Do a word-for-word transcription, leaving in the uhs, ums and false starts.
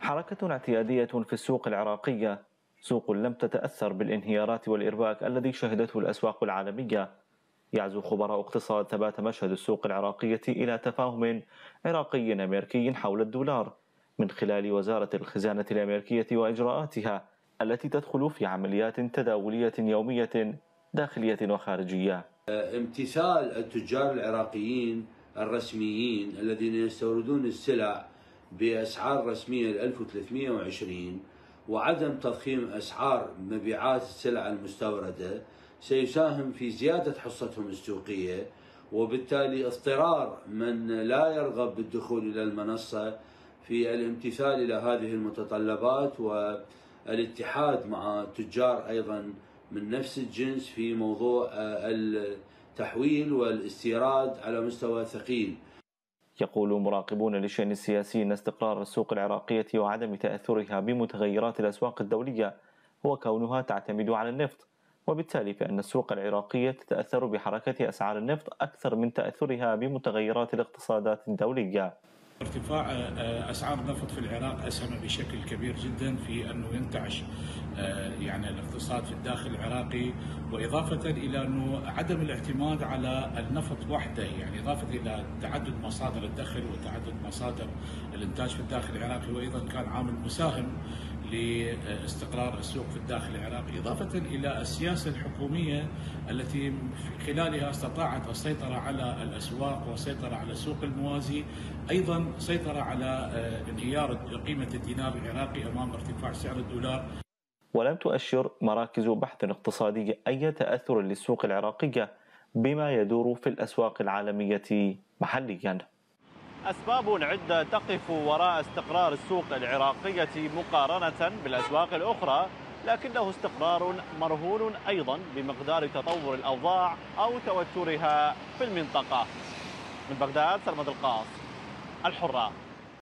حركة اعتيادية في السوق العراقية، سوق لم تتأثر بالانهيارات والإرباك الذي شهدته الأسواق العالمية. يعزو خبراء اقتصاد ثبات مشهد السوق العراقية إلى تفاهم عراقي أمريكي حول الدولار من خلال وزارة الخزانة الأمريكية وإجراءاتها التي تدخل في عمليات تداولية يومية داخلية وخارجية. امتثال التجار العراقيين الرسميين الذين يستوردون السلع بأسعار رسمية ألف وثلاثمئة وعشرين وعدم تضخيم أسعار مبيعات السلع المستوردة سيساهم في زيادة حصتهم السوقية، وبالتالي اضطرار من لا يرغب بالدخول إلى المنصة في الامتثال إلى هذه المتطلبات والاتحاد مع تجار أيضا من نفس الجنس في موضوع التحويل والاستيراد على مستوى ثقيل. يقول مراقبون للشأن السياسي أن استقرار السوق العراقية وعدم تأثرها بمتغيرات الأسواق الدولية هو كونها تعتمد على النفط، وبالتالي فإن السوق العراقية تتأثر بحركة أسعار النفط أكثر من تأثرها بمتغيرات الاقتصادات الدولية. ارتفاع أسعار النفط في العراق أسهم بشكل كبير جدا في أنه ينتعش يعني الاقتصاد في الداخل العراقي، وإضافة إلى أنه عدم الاعتماد على النفط وحده، يعني إضافة إلى تعدد مصادر الدخل وتعدد مصادر الإنتاج في الداخل العراقي، وأيضا كان عامل مساهم لاستقرار السوق في الداخل العراقي، إضافة إلى السياسة الحكومية التي خلالها استطاعت السيطرة على الأسواق والسيطرة على السوق الموازي، أيضا سيطرة على انهيار قيمة الدينار العراقي أمام ارتفاع سعر الدولار. ولم تؤشر مراكز بحث اقتصادي أي تأثر للسوق العراقية بما يدور في الأسواق العالمية محليا. أسباب عدة تقف وراء استقرار السوق العراقية مقارنة بالأسواق الأخرى، لكنه استقرار مرهون أيضا بمقدار تطور الأوضاع أو توترها في المنطقة. من بغداد، سلمى القاص، الحرة.